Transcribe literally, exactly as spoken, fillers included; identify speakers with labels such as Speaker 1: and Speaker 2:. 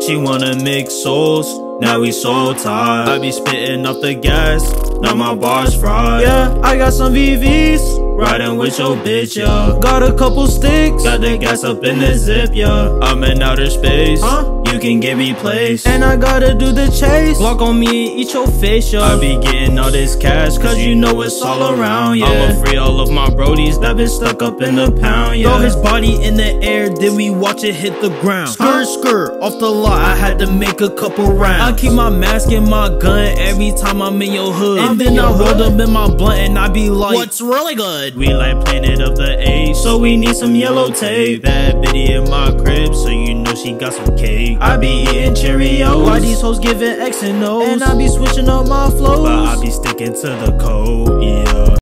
Speaker 1: She wanna mix souls, now we soul tied. I be spitting off the gas, now my bars fried. Yeah, I got some V Vs, riding with your bitch, yeah. Got a couple sticks, got the gas up in the zip, yeah. I'm in outer space, huh? You can get replaced, and I gotta do the chase. Block on me and eat your face, yeah. I be getting all this cash, cause you know it's all around, yeah. I'ma free all of my brodies that been stuck up in the pound, yeah. Throw his body in the air, then we watch it hit the ground. Skirt, skirt, off the lot, I had to make a couple rounds. I keep my mask and my gun every time I'm in your hood. And then I rolled up in my blunt and I be like, what's really good? We like Planet of the Apes, so we need some yellow tape. Bad bitty in my crib, so you know she got some cake. I be eating Cheerios, why these hoes giving X and O's? And I be switching up my flows, but I be sticking to the code, yeah.